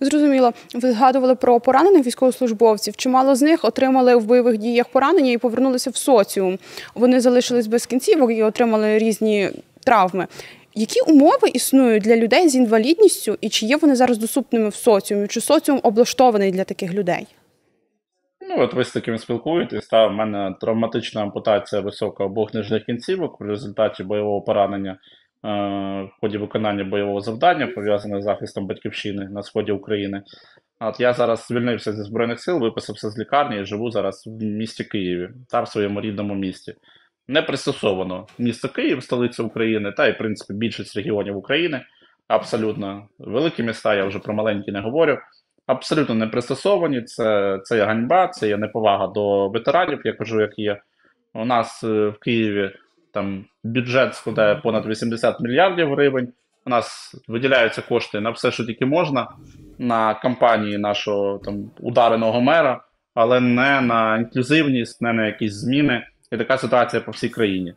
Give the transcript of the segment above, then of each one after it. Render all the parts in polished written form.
Зрозуміло. Ви згадували про поранених військовослужбовців. Чимало з них отримали в бойових діях поранення і повернулися в соціум. Вони залишились без кінцівок і отримали різні травми. Які умови існують для людей з інвалідністю і чи є вони зараз доступними в соціумі? Чи соціум облаштований для таких людей? Ну, от ви з таким спілкуєтесь, та в мене травматична ампутація висока обох нижніх кінцівок в результаті бойового поранення в ході виконання бойового завдання, пов'язане з захистом батьківщини на сході України. От я зараз звільнився зі Збройних сил, виписався з лікарні і живу зараз в місті Києві, та в своєму рідному місті. Не пристосовано місто Київ, столиця України, та і, в принципі, більшість регіонів України. Абсолютно великі міста, я вже про маленькі не говорю. Абсолютно не пристосовані. Це є ганьба, це є неповага до ветеранів, я кажу, як є. У нас в Києві там бюджет складає понад 80 мільярдів гривень. У нас виділяються кошти на все, що тільки можна, на кампанії нашого там удареного мера, але не на інклюзивність, не на якісь зміни. І така ситуація по всій країні.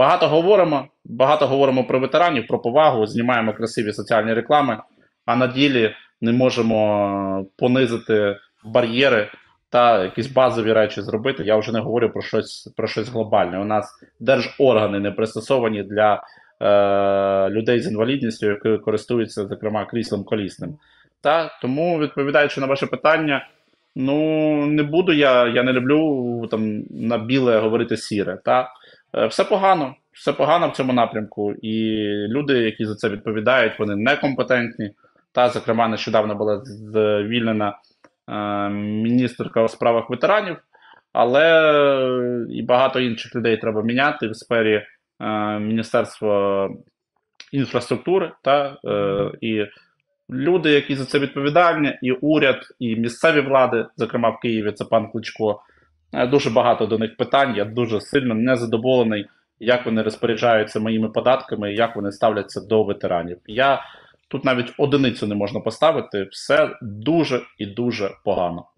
Багато говоримо про ветеранів, про повагу, знімаємо красиві соціальні реклами, а на ділі не можемо понизити бар'єри та якісь базові речі зробити. Я вже не говорю про щось глобальне. У нас держоргани не пристосовані для людей з інвалідністю, які користуються, зокрема, кріслом колісним. Тому, відповідаючи на ваше питання, ну, не буду я не люблю там на біле говорити сіре. Все погано в цьому напрямку, і люди, які за це відповідають, вони некомпетентні. Зокрема, нещодавно була звільнена міністерка у справах ветеранів, але і багато інших людей треба міняти в сфері Міністерства інфраструктури. І люди, які за це відповідальні, і уряд, і місцеві влади, зокрема в Києві, це пан Кличко, дуже багато до них питань, я дуже сильно незадоволений, як вони розпоряджаються моїми податками, і як вони ставляться до ветеранів. Тут навіть одиницю не можна поставити, все дуже і дуже погано.